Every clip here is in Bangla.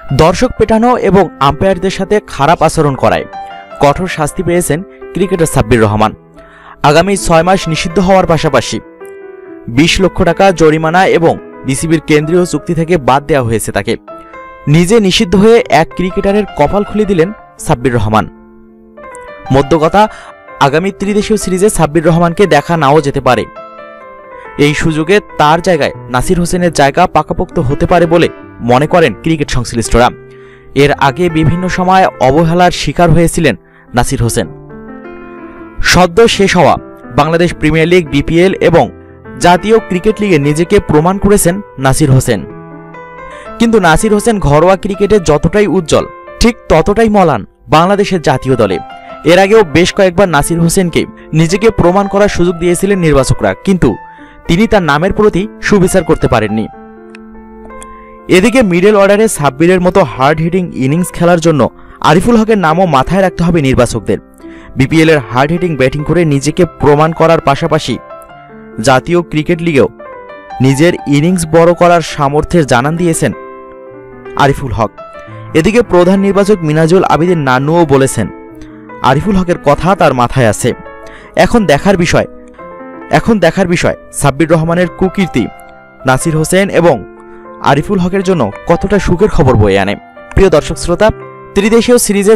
দর্শক পেটানো এবং আম্পায়ারদের সাথে খারাপ আচরণ করায় কঠোর শাস্তি পেয়েছেন ক্রিকেটার সাব্বির রহমান। আগামী 6 মাস নিষিদ্ধ হওয়ার পাশাপাশি 20 লক্ষ টাকা জরিমানা এবং বিসিবির কেন্দ্রীয় চুক্তি থেকে বাদ দেওয়া হয়েছে তাকে। নিজে নিষিদ্ধ হয়ে এক ক্রিকেটারের কপাল খুলে দিলেন সাব্বির রহমান। মধ্য কথা, আগামী ত্রিদেশীয় সিরিজে সাব্বির রহমানকে দেখা নাও যেতে পারে। এই সুযোগে তার জায়গায় নাসির হোসেনের জায়গা পাকাপোক্ত হতে পারে বলে মনে করেন ক্রিকেট সংশ্লিষ্টরা। এর আগে বিভিন্ন সময় অবহেলার শিকার হয়েছিলেন নাসির হোসেন। সদ্য শেষ হওয়া বাংলাদেশ প্রিমিয়ার লিগ, বিপিএল এবং জাতীয় ক্রিকেট লিগে নিজেকে প্রমাণ করেছেন নাসির হোসেন। কিন্তু নাসির হোসেন ঘরোয়া ক্রিকেটে যতটাই উজ্জ্বল, ঠিক ততটাই মলান বাংলাদেশের জাতীয় দলে। এর আগেও বেশ কয়েকবার নাসির হোসেনকে নিজেকে প্রমাণ করার সুযোগ দিয়েছিলেন নির্বাচকরা, কিন্তু তিনি তার নামের প্রতি সুবিচার করতে পারেননি। এদিকে মিডল অর্ডারে সাব্বিরের মতো হার্ড হিটিং ইনিংস খেলার জন্য আরিফুল হকের নামও মাথায় রাখতে হবে নির্বাচকদের। বিপিএল এর হার্ড হিটিং ব্যাটিং করে নিজেকে প্রমাণ করার পাশাপাশি জাতীয় ক্রিকেট লিগেও নিজের ইনিংস বড় করার সামর্থ্যের জানান দিয়েছেন আরিফুল হক। এদিকে প্রধান নির্বাচক মিনাজুল আবিদিন নান্নুও বলেছেন আরিফুল হকের কথা তার মাথায় আছে। এখন দেখার বিষয় সাব্বির রহমানের কুকীর্তি নাসির হোসেন এবং আরিফুল হকের জন্য কতটা সুখের খবর বয়ে আনে। প্রিয় দর্শক শ্রোতা, ত্রিদেশীয়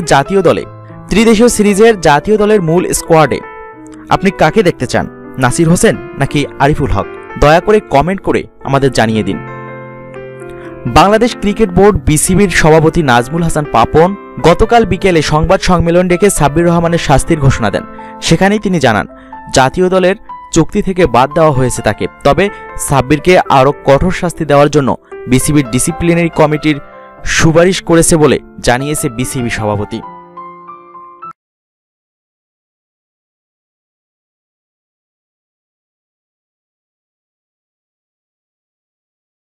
সিরিজের জাতীয় দলের মূল স্কোয়াডে আপনি কাকে দেখতে চান, নাসির হোসেন নাকি আরিফুল হক? দয়া করে কমেন্ট করে আমাদের জানিয়ে দিন। বাংলাদেশ ক্রিকেট বোর্ড বিসিবির সভাপতি নাজমুল হাসান পাপন গতকাল বিকেলে সংবাদ সম্মেলন ডেকে সাব্বির রহমানের শাস্তির ঘোষণা দেন। সেখানেই তিনি জানান জাতীয় দলের চুক্তি থেকে বাদ দেওয়া হয়েছে তাকে, তবে সাব্বিরকে আরও কঠোর শাস্তি দেওয়ার জন্য বিসিবির ডিসিপ্লিনারি কমিটির সুপারিশ করেছে বলে জানিয়েছে বিসিবি সভাপতি।